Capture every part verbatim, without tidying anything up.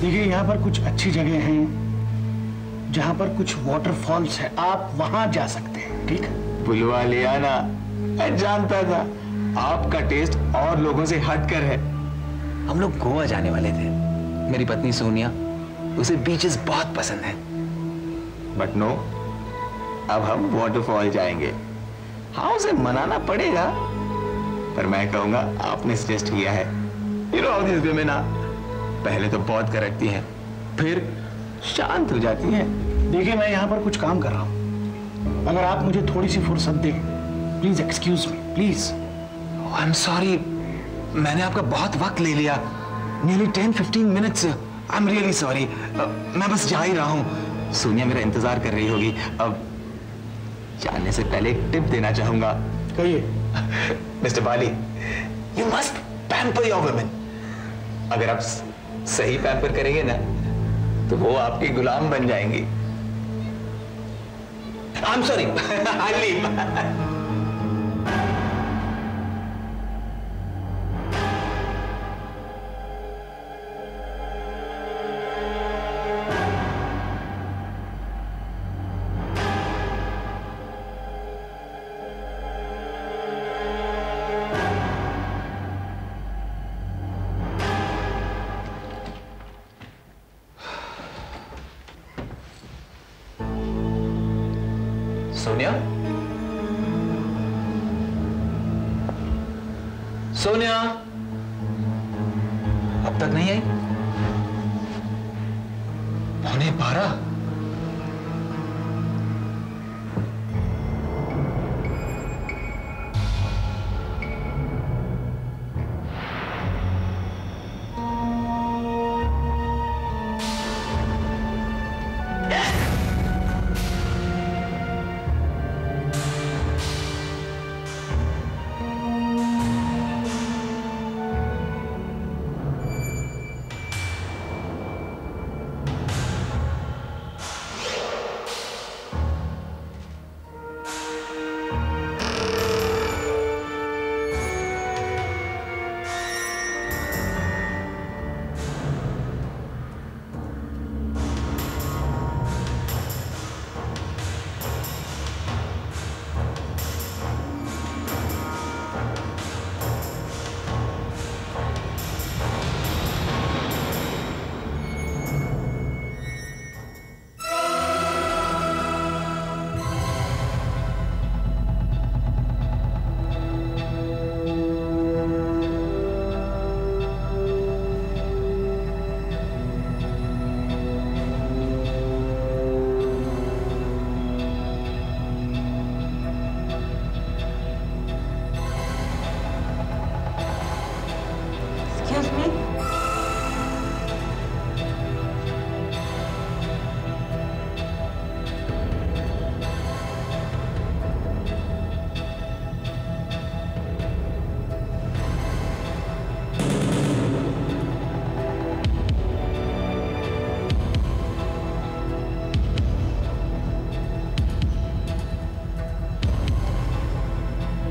देखिए यहाँ पर कुछ अच्छी जगह हैं जहाँ पर कुछ वाटरफॉल्स है, आप वहां जा सकते हैं। ठीक है, बुलवा लिया ना, मैं जानता था आपका टेस्ट और लोगों से हटकर है। हम लोग गोवा जाने वाले थे, मेरी पत्नी सोनिया, उसे बीचेस बहुत पसंद है। बट नो, अब हम वाटरफॉल जाएंगे। हाँ, उसे मनाना पड़ेगा, पर मैं कहूंगा आपने सजेस्ट किया है। You know how this women are, पहले तो बहुत करकती हैं, फिर शांत हो जाती हैं। देखिए मैं यहाँ पर कुछ काम कर रहा हूँ, अगर आप मुझे थोड़ी सी फुर्सत दें, please excuse me please. I am sorry, मैंने आपका बहुत वक्त ले लिया, nearly ten fifteen minutes. I am really sorry, मैं बस जा ही रहा हूँ। सोनिया मेरा इंतजार कर रही होगी। अब जाने से पहले एक टिप देना चाहूंगा। कहिए। Mr Bali, you must pamper your women. अगर आप सही पैम्पर करेंगे ना, तो वो आपकी गुलाम बन जाएंगी। I am sorry, I leave. Sonia, Sonia, अब तक नहीं आई? पौने बारह।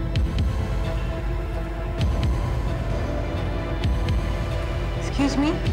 Excuse me?